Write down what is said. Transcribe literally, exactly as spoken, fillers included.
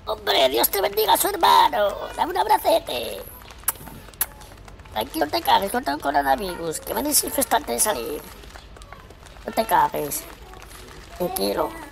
Hombre, Dios te bendiga a su hermano. Dame un abracete. Tranquilo, no te cagues, no tengo coronavirus. Que me desinfestante de salir. No te cagues. Tranquilo.